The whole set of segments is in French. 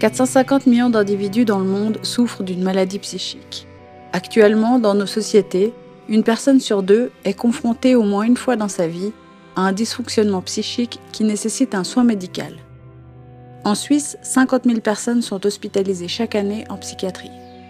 450 millions d'individus dans le monde souffrent d'une maladie psychique. Actuellement, dans nos sociétés, une personne sur deux est confrontée au moins une fois dans sa vie à un dysfonctionnement psychique qui nécessite un soin médical. En Suisse, 50 000 personnes sont hospitalisées chaque année en psychiatrie.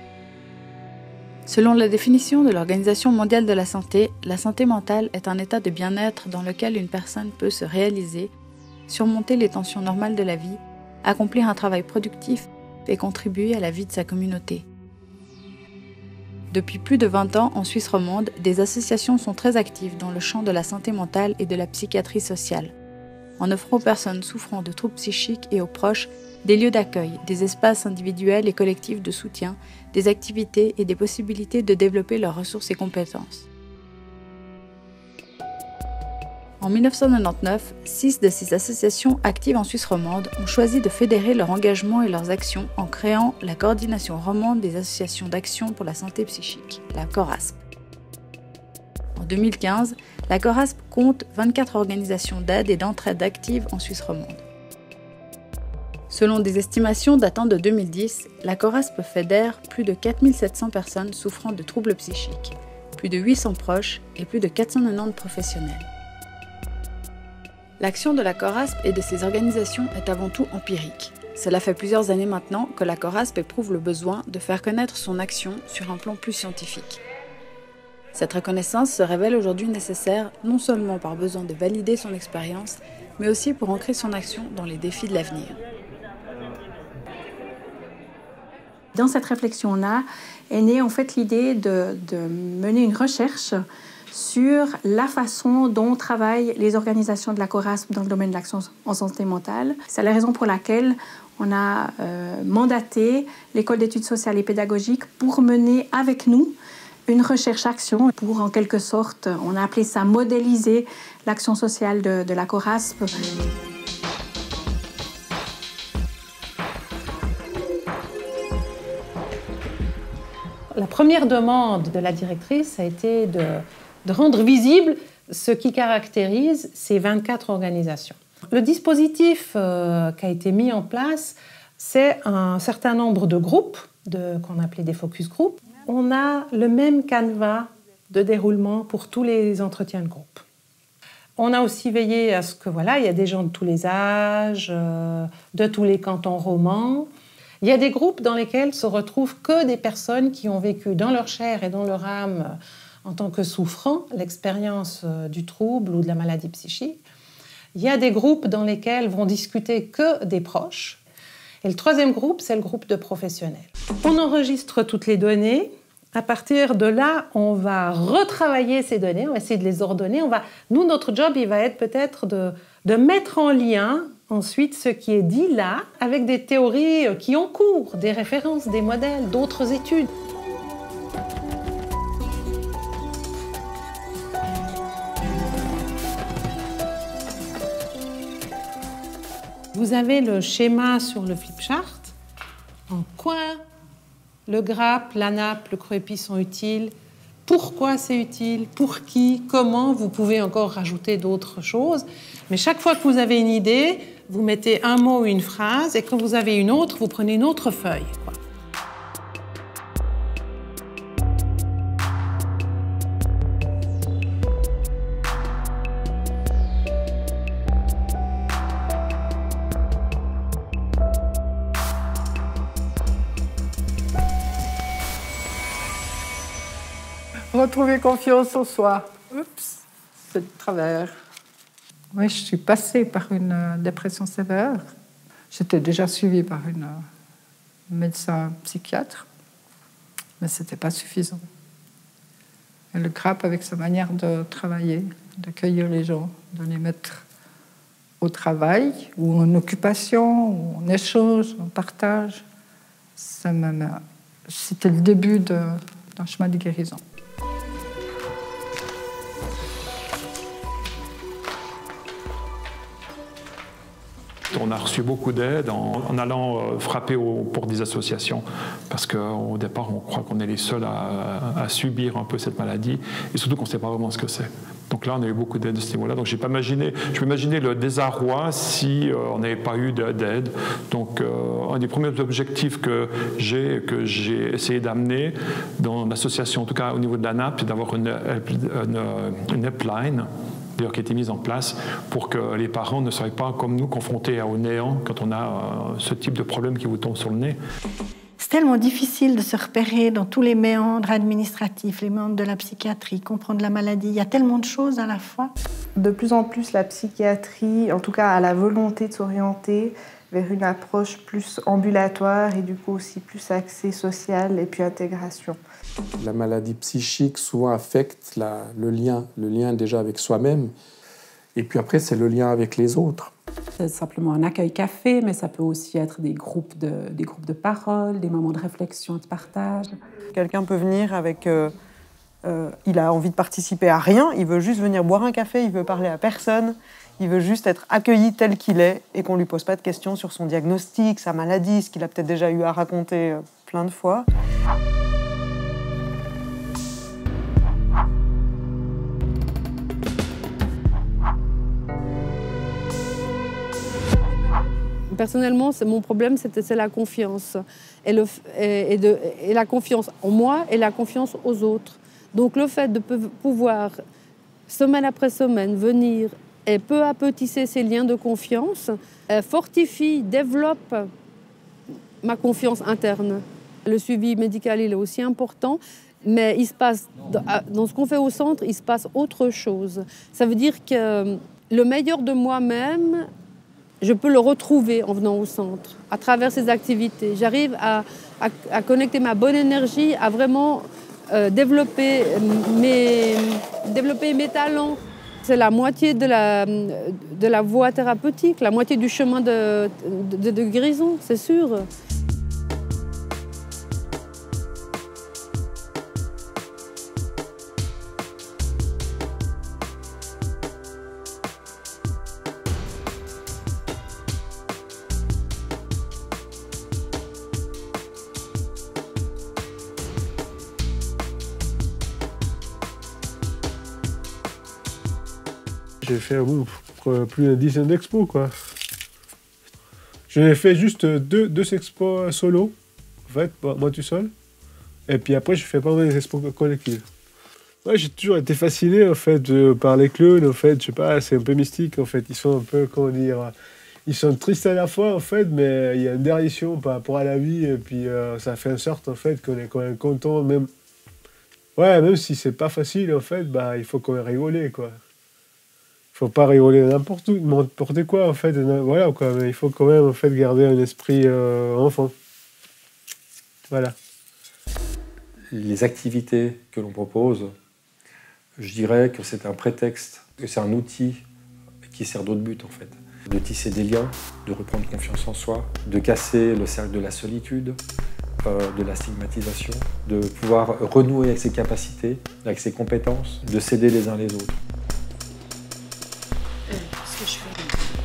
Selon la définition de l'Organisation mondiale de la santé mentale est un état de bien-être dans lequel une personne peut se réaliser, surmonter les tensions normales de la vie, accomplir un travail productif et contribuer à la vie de sa communauté. Depuis plus de 20 ans, en Suisse romande, des associations sont très actives dans le champ de la santé mentale et de la psychiatrie sociale, en offrant aux personnes souffrant de troubles psychiques et aux proches des lieux d'accueil, des espaces individuels et collectifs de soutien, des activités et des possibilités de développer leurs ressources et compétences. En 1999, 6 de ces associations actives en Suisse romande ont choisi de fédérer leur engagement et leurs actions en créant la Coordination romande des associations d'action pour la santé psychique, la CORASP. En 2015, la CORASP compte 24 organisations d'aide et d'entraide actives en Suisse romande. Selon des estimations datant de 2010, la CORASP fédère plus de 4 700 personnes souffrant de troubles psychiques, plus de 800 proches et plus de 490 professionnels. L'action de la CORASP et de ses organisations est avant tout empirique. Cela fait plusieurs années maintenant que la CORASP éprouve le besoin de faire connaître son action sur un plan plus scientifique. Cette reconnaissance se révèle aujourd'hui nécessaire non seulement par besoin de valider son expérience, mais aussi pour ancrer son action dans les défis de l'avenir. Dans cette réflexion-là est née en fait l'idée de mener une recherche sur la façon dont travaillent les organisations de la CORASP dans le domaine de l'action en santé mentale. C'est la raison pour laquelle on a mandaté l'École d'études sociales et pédagogiques pour mener avec nous une recherche-action pour, en quelque sorte, on a appelé ça modéliser l'action sociale de la CORASP. La première demande de la directrice a été de rendre visible ce qui caractérise ces 24 organisations. Le dispositif qui a été mis en place, c'est un certain nombre de groupes, qu'on appelait des focus group. On a le même canevas de déroulement pour tous les entretiens de groupe. On a aussi veillé à ce que, il y a des gens de tous les âges, de tous les cantons romans. Il y a des groupes dans lesquels se retrouvent que des personnes qui ont vécu dans leur chair et dans leur âme, en tant que souffrants, l'expérience du trouble ou de la maladie psychique. Il y a des groupes dans lesquels vont discuter que des proches. Et le troisième groupe, c'est le groupe de professionnels. On enregistre toutes les données. À partir de là, on va retravailler ces données, on va essayer de les ordonner. Nous, notre job, il va être peut-être de mettre en lien ensuite ce qui est dit là avec des théories qui ont cours, des références, des modèles, d'autres études. Vous avez le schéma sur le flipchart. En quoi le grappe, la nappe, le creux-épi sont utiles, pourquoi c'est utile, pour qui, comment. Vous pouvez encore rajouter d'autres choses. Mais chaque fois que vous avez une idée, vous mettez un mot ou une phrase, et quand vous avez une autre, vous prenez une autre feuille. Retrouver confiance en soi. Oups, c'est de travers. Oui, je suis passée par une dépression sévère. J'étais déjà suivie par une médecin psychiatre, mais ce n'était pas suffisant. Et le GRAP, avec sa manière de travailler, d'accueillir les gens, de les mettre au travail, ou en occupation, ou en échange, en partage, c'était le début d'un chemin de guérison. On a reçu beaucoup d'aide en allant frapper pour des associations parce qu'au départ, on croit qu'on est les seuls à subir un peu cette maladie et surtout qu'on ne sait pas vraiment ce que c'est. Donc là, on a eu beaucoup d'aide de ce niveau-là. Donc je peux imaginer le désarroi si on n'avait pas eu d'aide. Donc un des premiers objectifs que j'ai essayé d'amener dans l'association, en tout cas au niveau de la NAP, c'est d'avoir une helpline d'ailleurs qui a été mise en place pour que les parents ne soient pas comme nous confrontés au néant quand on a ce type de problème qui vous tombe sur le nez. C'est tellement difficile de se repérer dans tous les méandres administratifs, les méandres de la psychiatrie, comprendre la maladie. Il y a tellement de choses à la fois. De plus en plus, la psychiatrie, en tout cas, a la volonté de s'orienter vers une approche plus ambulatoire et du coup aussi plus axée sociale et puis intégration. La maladie psychique souvent affecte le lien déjà avec soi-même et puis après c'est le lien avec les autres. C'est simplement un accueil café, mais ça peut aussi être des groupes de parole, des moments de réflexion et de partage. Quelqu'un peut venir avec... il a envie de participer à rien, il veut juste venir boire un café, il veut parler à personne, il veut juste être accueilli tel qu'il est et qu'on ne lui pose pas de questions sur son diagnostic, sa maladie, ce qu'il a peut-être déjà eu à raconter plein de fois. Personnellement, mon problème, c'est la confiance. Et la confiance en moi et la confiance aux autres. Donc le fait de pouvoir, semaine après semaine, venir et peu à peu tisser ces liens de confiance, fortifie, développe ma confiance interne. Le suivi médical, il est aussi important, mais il se passe, dans ce qu'on fait au centre, il se passe autre chose. Ça veut dire que le meilleur de moi-même, je peux le retrouver en venant au centre, à travers ces activités. J'arrive à connecter ma bonne énergie, à vraiment développer mes talents. C'est la moitié de la voie thérapeutique, la moitié du chemin de guérison, c'est sûr. J'ai fait plus d'une dizaine d'expos, quoi. J'ai fait juste deux expos solo, en fait, moi tout seul. Et puis après, j'ai fait pas mal des expos collectives. Ouais, j'ai toujours été fasciné, en fait, par les clowns, en fait. Je sais pas, c'est un peu mystique, en fait. Ils sont un peu, comment dire... Ils sont tristes à la fois, en fait, mais il y a une dérission par rapport à la vie. Et puis, ça fait en sorte, en fait, qu'on est quand même content, même... Ouais, même si c'est pas facile, en fait, bah, il faut quand même rigoler, quoi. Il faut pas rigoler n'importe quoi, en fait. Voilà, quoi. Mais il faut quand même, en fait, garder un esprit enfant. Voilà. Les activités que l'on propose, je dirais que c'est un prétexte, que c'est un outil qui sert d'autre but, en fait. De tisser des liens, de reprendre confiance en soi, de casser le cercle de la solitude, de la stigmatisation, de pouvoir renouer avec ses capacités, avec ses compétences, de s'aider les uns les autres. Qu'est-ce que je fais?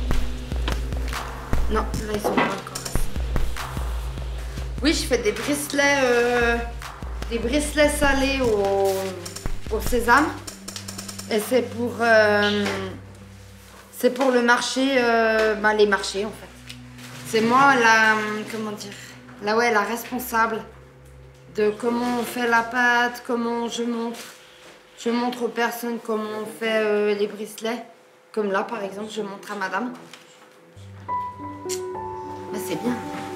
Non, là ils sont pas encore assis. Oui, je fais des bricelets salés au sésame. Et c'est pour le marché, les marchés en fait. C'est moi la responsable de comment on fait la pâte, comment je montre aux personnes comment on fait les bricelets. Comme là, par exemple, je montre à madame. Bah, c'est bien.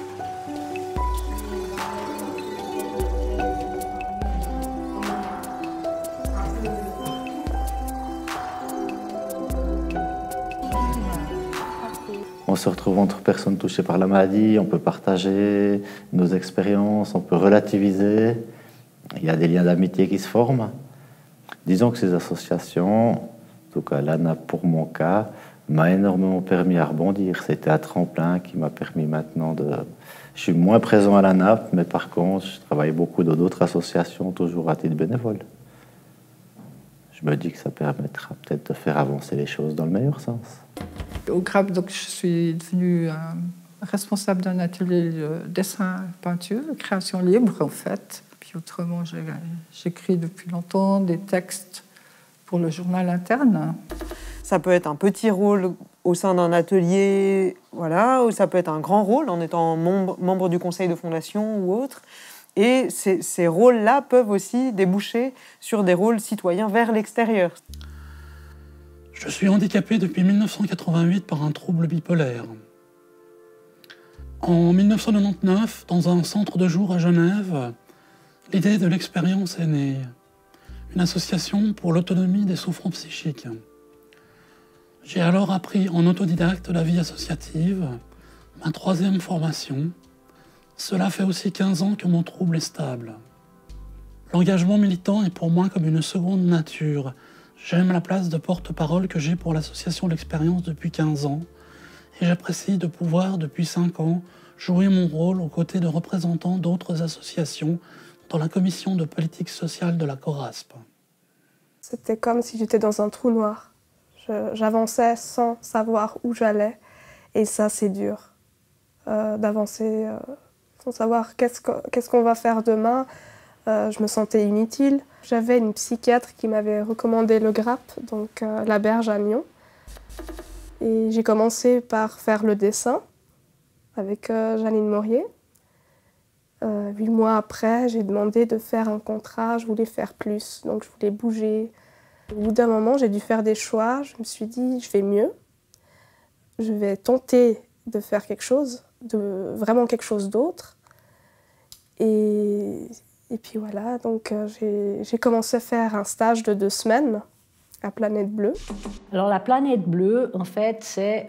On se retrouve entre personnes touchées par la maladie, on peut partager nos expériences, on peut relativiser. Il y a des liens d'amitié qui se forment. Disons que ces associations, en tout cas l'ANAP pour mon cas, m'a énormément permis à rebondir. C'était un tremplin qui m'a permis maintenant de... Je suis moins présent à l'ANAP, mais par contre, je travaille beaucoup dans d'autres associations, toujours à titre bénévole. Je me dis que ça permettra peut-être de faire avancer les choses dans le meilleur sens. Au GRAP, donc, je suis devenue responsable d'un atelier de dessin et peinture, de création libre en fait. Puis autrement, j'écris depuis longtemps des textes pour le journal interne. Ça peut être un petit rôle au sein d'un atelier, voilà, ou ça peut être un grand rôle en étant membre du conseil de fondation ou autre. Et ces rôles-là peuvent aussi déboucher sur des rôles citoyens vers l'extérieur. Je suis handicapé depuis 1988 par un trouble bipolaire. En 1999, dans un centre de jour à Genève, l'idée de l'expérience est née. Une association pour l'autonomie des souffrants psychiques. J'ai alors appris en autodidacte la vie associative, ma 3e formation. Cela fait aussi 15 ans que mon trouble est stable. L'engagement militant est pour moi comme une seconde nature. J'aime la place de porte-parole que j'ai pour l'association L'Expérience depuis 15 ans et j'apprécie de pouvoir, depuis 5 ans, jouer mon rôle aux côtés de représentants d'autres associations dans la commission de politique sociale de la CORASP. C'était comme si j'étais dans un trou noir. J'avançais sans savoir où j'allais et ça c'est dur d'avancer sans savoir qu'est-ce qu'on va faire demain. Je me sentais inutile. J'avais une psychiatre qui m'avait recommandé le GRAP, donc la Berge à Nyon. Et j'ai commencé par faire le dessin avec Janine Morier. 8 mois après, j'ai demandé de faire un contrat. Je voulais faire plus, donc je voulais bouger. Au bout d'un moment, j'ai dû faire des choix. Je me suis dit, je fais mieux. Je vais tenter de faire quelque chose, vraiment quelque chose d'autre. Et puis voilà, donc j'ai commencé à faire un stage de 2 semaines à Planète Bleue. Alors la Planète Bleue, en fait,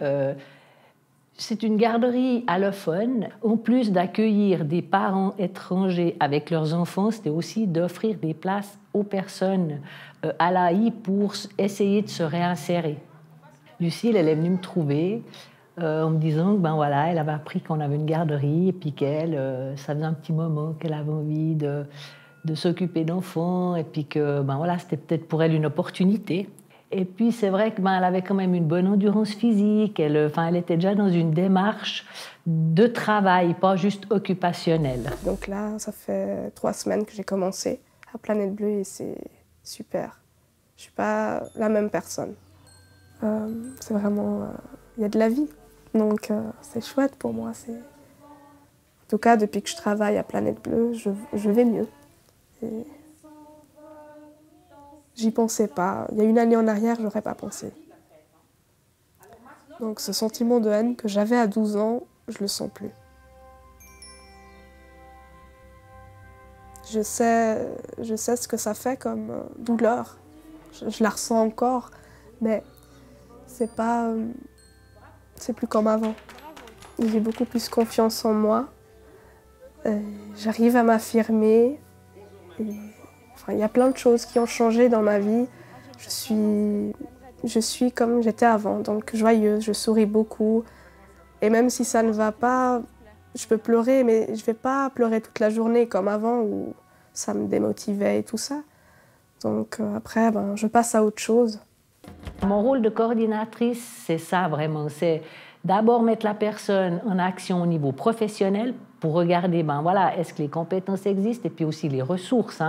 c'est une garderie allophone. En plus d'accueillir des parents étrangers avec leurs enfants, c'était aussi d'offrir des places aux personnes à l'AI pour essayer de se réinsérer. Lucille, elle est venue me trouver en me disant que voilà, elle avait appris qu'on avait une garderie et puis ça faisait un petit moment qu'elle avait envie de s'occuper d'enfants et puis que voilà, c'était peut-être pour elle une opportunité. Et puis c'est vrai qu'elle avait quand même une bonne endurance physique, elle était déjà dans une démarche de travail, pas juste occupationnelle. Donc là, ça fait 3 semaines que j'ai commencé à Planète Bleue et c'est super. Je ne suis pas la même personne. C'est vraiment... Il y a de la vie, donc c'est chouette pour moi. En tout cas, depuis que je travaille à Planète Bleue, je vais mieux. Et... J'y pensais pas. Il y a une année en arrière, j'aurais pas pensé. Donc ce sentiment de haine que j'avais à 12 ans, je le sens plus. Je sais ce que ça fait comme douleur. Je la ressens encore, mais c'est plus comme avant. J'ai beaucoup plus confiance en moi. J'arrive à m'affirmer. Il y a plein de choses qui ont changé dans ma vie. Je suis comme j'étais avant, donc joyeuse, je souris beaucoup. Et même si ça ne va pas, je peux pleurer, mais je ne vais pas pleurer toute la journée comme avant où ça me démotivait et tout ça. Donc après, je passe à autre chose. Mon rôle de coordinatrice, c'est ça vraiment. C'est d'abord mettre la personne en action au niveau professionnel pour regarder, voilà, est-ce que les compétences existent et puis aussi les ressources.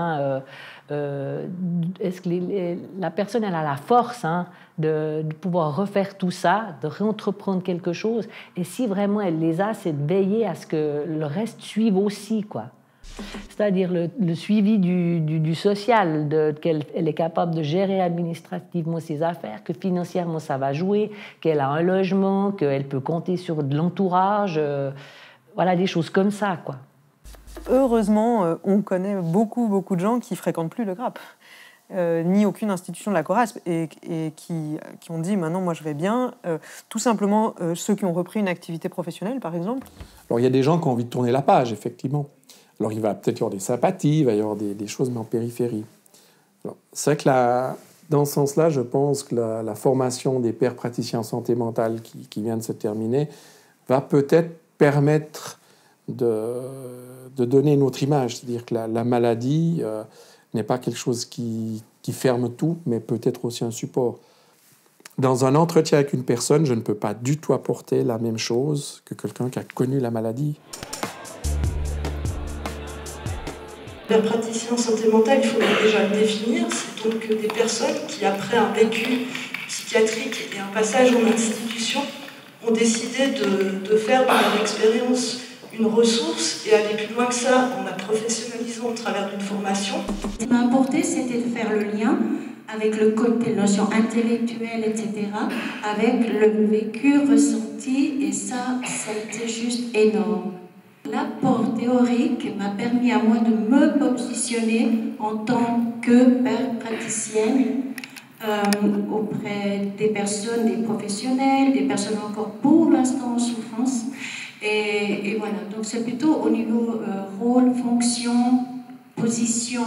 Est-ce que la personne elle a la force de pouvoir refaire tout ça, de réentreprendre quelque chose. Et si vraiment elle les a, c'est de veiller à ce que le reste suive aussi, quoi. C'est-à-dire le suivi du social, qu'elle est capable de gérer administrativement ses affaires, que financièrement ça va jouer, qu'elle a un logement, qu'elle peut compter sur de l'entourage, voilà, des choses comme ça, quoi. Heureusement, on connaît beaucoup de gens qui ne fréquentent plus le GRAP, ni aucune institution de la CORASP, et qui ont dit « maintenant, moi, je vais bien ». Tout simplement, ceux qui ont repris une activité professionnelle, par exemple. Alors, il y a des gens qui ont envie de tourner la page, effectivement. Alors, il va peut-être y avoir des sympathies, il va y avoir des choses, mais en périphérie. C'est vrai que dans ce sens-là, je pense que la formation des pairs praticiens en santé mentale qui vient de se terminer va peut-être permettre de donner une autre image. C'est-à-dire que la maladie n'est pas quelque chose qui ferme tout, mais peut-être aussi un support. Dans un entretien avec une personne, je ne peux pas du tout apporter la même chose que quelqu'un qui a connu la maladie. Les praticiens en santé mentale, il faudrait déjà le définir. C'est donc des personnes qui, après un vécu psychiatrique et un passage en institution, ont décidé de faire par leur expérience une ressource et aller plus loin que ça en la professionnalisant au travers d'une formation. Ce qui m'a importé, c'était de faire le lien avec le côté notion intellectuelle, etc., avec le vécu ressenti, et ça a été juste énorme. L'apport théorique m'a permis à moi de me positionner en tant que praticienne auprès des personnes, des professionnels, des personnes encore pour l'instant en souffrance. Et voilà, donc c'est plutôt au niveau rôle, fonction, position,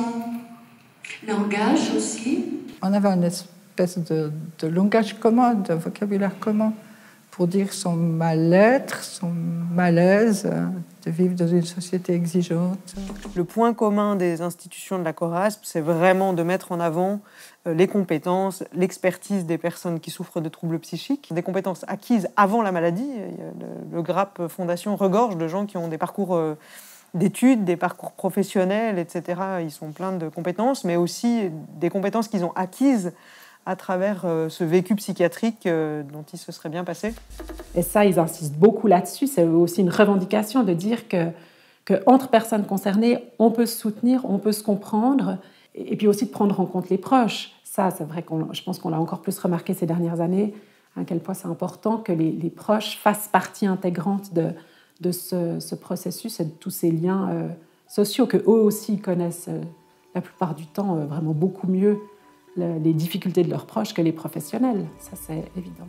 langage aussi. On avait une espèce de langage commun, de vocabulaire commun pour dire son mal-être, son malaise, de vivre dans une société exigeante. Le point commun des institutions de la CORASP, c'est vraiment de mettre en avant les compétences, l'expertise des personnes qui souffrent de troubles psychiques, des compétences acquises avant la maladie. Le GRAP Fondation regorge de gens qui ont des parcours d'études, des parcours professionnels, etc. Ils sont pleins de compétences, mais aussi des compétences qu'ils ont acquises à travers ce vécu psychiatrique dont il se serait bien passé. Et ça, ils insistent beaucoup là-dessus. C'est aussi une revendication de dire que entre personnes concernées, on peut se soutenir, on peut se comprendre, et puis aussi de prendre en compte les proches. Ça, c'est vrai je pense qu'on l'a encore plus remarqué ces dernières années, à quel point c'est important que les proches fassent partie intégrante de ce processus et de tous ces liens sociaux que eux aussi connaissent la plupart du temps vraiment beaucoup mieux les difficultés de leurs proches que les professionnels. Ça, c'est évident.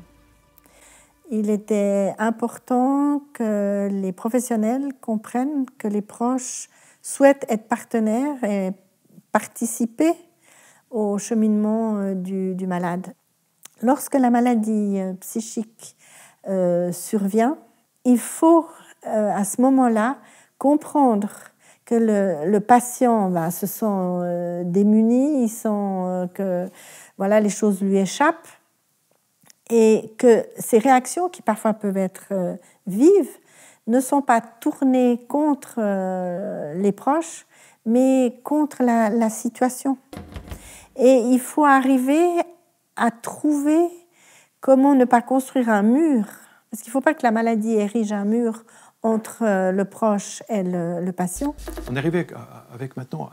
Il était important que les professionnels comprennent que les proches souhaitent être partenaires et participer au cheminement du malade. Lorsque la maladie psychique survient, il faut à ce moment-là comprendre que le patient se sent démuni, il sent que voilà, les choses lui échappent et que ces réactions, qui parfois peuvent être vives, ne sont pas tournées contre les proches, mais contre la situation. Et il faut arriver à trouver comment ne pas construire un mur, parce qu'il ne faut pas que la maladie érige un mur entre le proche et le patient. On est arrivé avec maintenant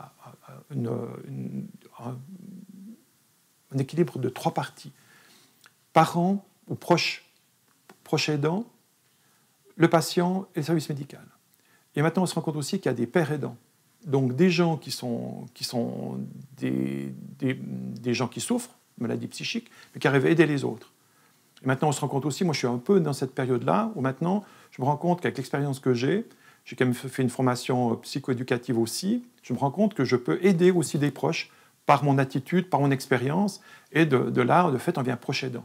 un équilibre de 3 parties. Parents ou proches aidants, le patient et le service médical. Et maintenant, on se rend compte aussi qu'il y a des pères aidants. Donc des gens qui sont des gens qui souffrent de maladies psychiques, mais qui arrivent à aider les autres. Et maintenant, on se rend compte aussi, moi je suis un peu dans cette période-là, où maintenant, je me rends compte qu'avec l'expérience que j'ai quand même fait une formation psychoéducative aussi, je me rends compte que je peux aider aussi des proches par mon attitude, par mon expérience, et de là, de fait, on devient proche aidant.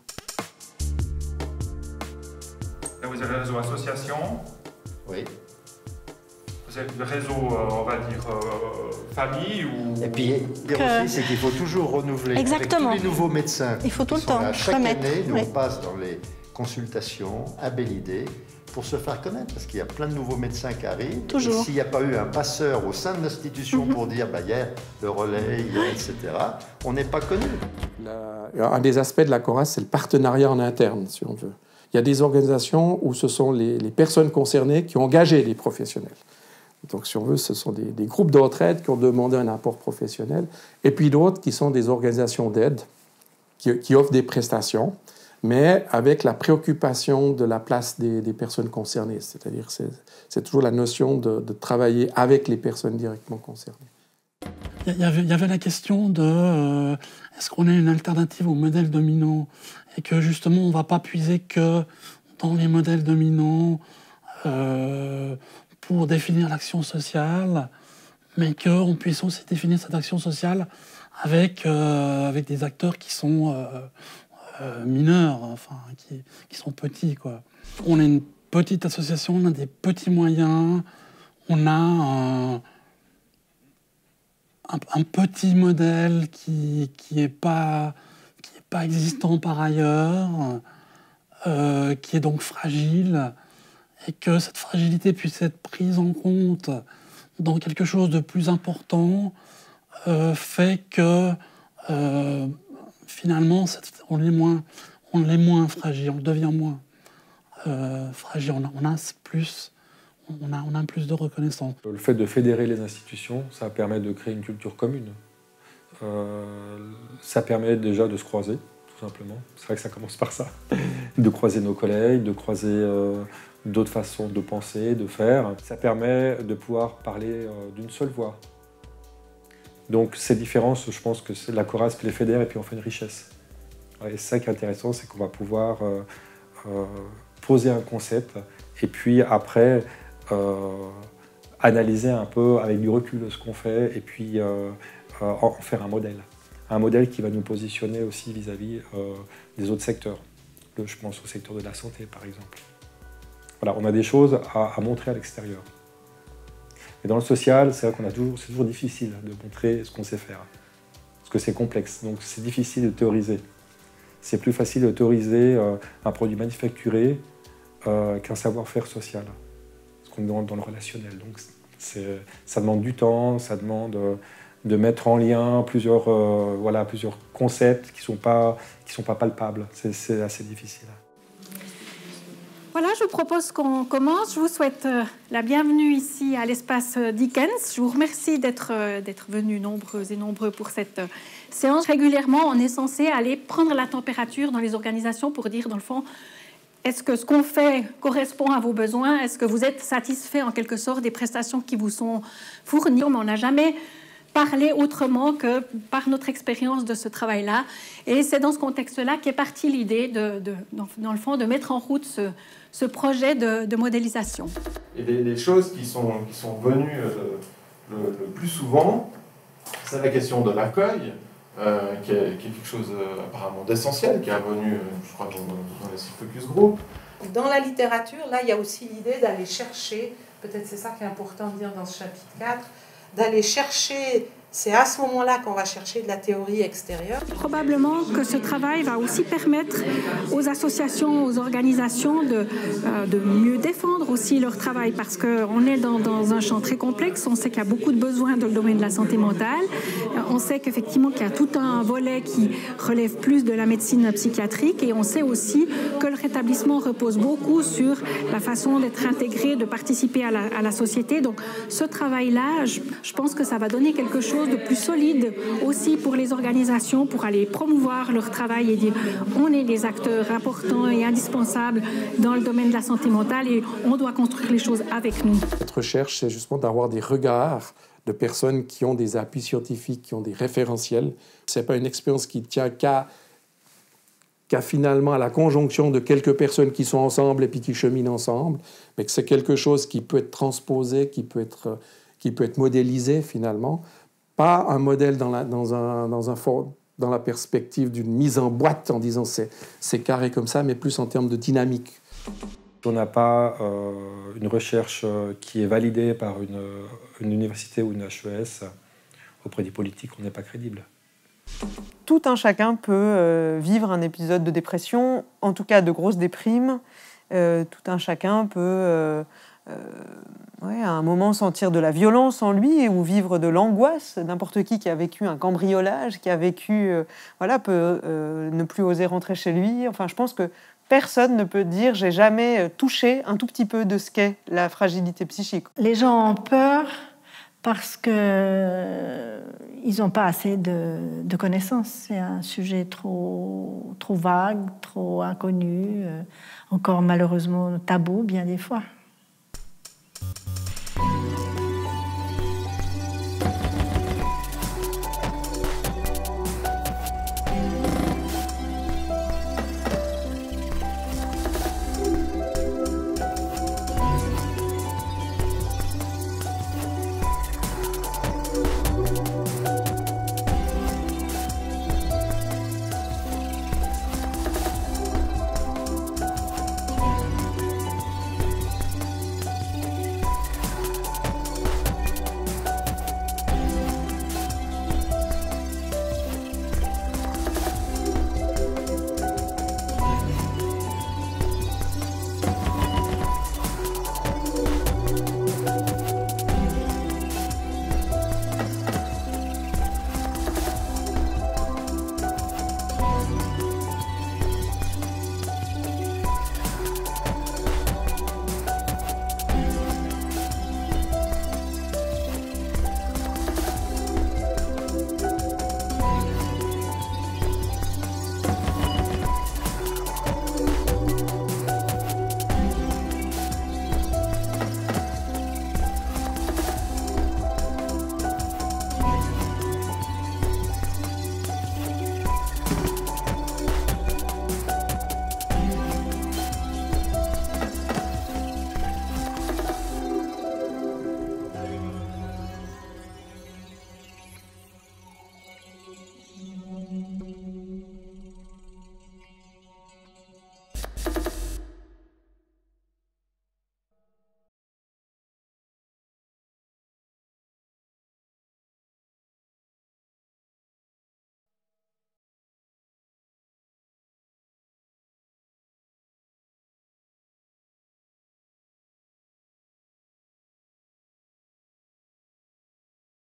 Là, vous avez le réseau association. Oui. Vous avez le réseau, on va dire, famille ou... Et puis, dire aussi, c'est qu'il faut toujours renouveler. Exactement. Avec tous les nouveaux médecins. Il faut tout le temps là, chaque remettre. année, nous, Oui. on passe dans les consultations à belle idée pour se faire connaître, parce qu'il y a plein de nouveaux médecins qui arrivent. Toujours. Et s'il n'y a pas eu un passeur au sein de l'institution pour dire, il y a le relais, etc., on n'est pas connu. Un des aspects de la CORASP, c'est le partenariat en interne, si on veut. Il y a des organisations où ce sont les personnes concernées qui ont engagé les professionnels. Donc, si on veut, ce sont des groupes d'entraide qui ont demandé un apport professionnel, et puis d'autres qui sont des organisations d'aide qui offrent des prestations, mais avec la préoccupation de la place des personnes concernées. C'est-à-dire c'est toujours la notion de travailler avec les personnes directement concernées. Il y avait la question de est-ce qu'on a une alternative au modèle dominant et que justement on ne va pas puiser que dans les modèles dominants pour définir l'action sociale, mais qu'on puisse aussi définir cette action sociale avec des acteurs qui sont mineurs, enfin, qui sont petits, quoi. On est une petite association, on a des petits moyens, on a un petit modèle qui est pas existant par ailleurs, qui est donc fragile, et que cette fragilité puisse être prise en compte dans quelque chose de plus important fait que finalement on est moins fragile, on devient moins fragile, on a plus de reconnaissance. Le fait de fédérer les institutions, ça permet de créer une culture commune. Ça permet déjà de se croiser, tout simplement. C'est vrai que ça commence par ça. De croiser nos collègues, de croiser d'autres façons de penser, de faire. Ça permet de pouvoir parler d'une seule voix. Donc ces différences, je pense que c'est la CORASP les fédère et puis on fait une richesse. Et ça qui est intéressant, c'est qu'on va pouvoir poser un concept et puis après analyser un peu avec du recul ce qu'on fait et puis en faire un modèle qui va nous positionner aussi vis-à-vis des autres secteurs. Je pense au secteur de la santé, par exemple. Voilà, on a des choses à montrer à l'extérieur. Et dans le social, c'est vrai c'est toujours difficile de montrer ce qu'on sait faire, parce que c'est complexe, donc c'est difficile de théoriser. C'est plus facile de théoriser un produit manufacturé qu'un savoir-faire social, parce qu'on est dans le relationnel. Donc ça demande du temps, ça demande de mettre en lien plusieurs concepts qui sont pas palpables. C'est assez difficile. Voilà, je propose qu'on commence. Je vous souhaite la bienvenue ici à l'espace Dickens. Je vous remercie d'être venus nombreux et nombreux pour cette séance. Régulièrement, on est censé aller prendre la température dans les organisations pour dire, dans le fond, est-ce que ce qu'on fait correspond à vos besoins? Est-ce que vous êtes satisfait en quelque sorte des prestations qui vous sont fournies? Mais on n'a jamais parlé autrement que par notre expérience de ce travail-là. Et c'est dans ce contexte-là qu'est partie l'idée, dans le fond, de mettre en route ce projet de modélisation. Et les choses qui sont venues le plus souvent, c'est la question de l'accueil, qui est quelque chose apparemment d'essentiel, qui est revenu, je crois, dans les focus group. Dans la littérature, là, il y a aussi l'idée d'aller chercher, peut-être c'est ça qui est important de dire dans ce chapitre 4, d'aller chercher, c'est à ce moment-là qu'on va chercher de la théorie extérieure. Probablement que ce travail va aussi permettre aux associations, aux organisations de mieux défendre aussi leur travail, parce qu'on est dans un champ très complexe. On sait qu'il y a beaucoup de besoins dans le domaine de la santé mentale. On sait qu'effectivement qu'il y a tout un volet qui relève plus de la médecine psychiatrique, et on sait aussi que le rétablissement repose beaucoup sur la façon d'être intégré, de participer à la société. Donc ce travail-là, je pense que ça va donner quelque chose de plus solide aussi pour les organisations, pour aller promouvoir leur travail et dire on est des acteurs importants et indispensables dans le domaine de la santé mentale et on doit construire les choses avec nous. Cette recherche, c'est justement d'avoir des regards de personnes qui ont des appuis scientifiques, qui ont des référentiels. Ce n'est pas une expérience qui tient qu'à finalement à la conjonction de quelques personnes qui sont ensemble et puis qui cheminent ensemble, mais que c'est quelque chose qui peut être transposé, qui peut être modélisé finalement. Pas un modèle dans la perspective d'une mise en boîte en disant c'est carré comme ça, mais plus en termes de dynamique. On n'a pas une recherche qui est validée par une université ou une HES auprès des politiques, on n'est pas crédible. Tout un chacun peut vivre un épisode de dépression, en tout cas de grosse déprime. Tout un chacun peut à un moment sentir de la violence en lui ou vivre de l'angoisse. N'importe qui a vécu un cambriolage, qui a vécu, peut ne plus oser rentrer chez lui. Enfin, je pense que personne ne peut dire « j'ai jamais touché un tout petit peu de ce qu'est la fragilité psychique ». Les gens ont peur parce qu'ils n'ont pas assez de connaissances. C'est un sujet trop vague, trop inconnu, encore malheureusement tabou bien des fois.